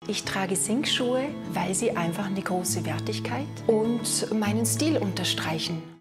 Ich trage Sinkschuhe, weil sie einfach eine große Wertigkeit und meinen Stil unterstreichen.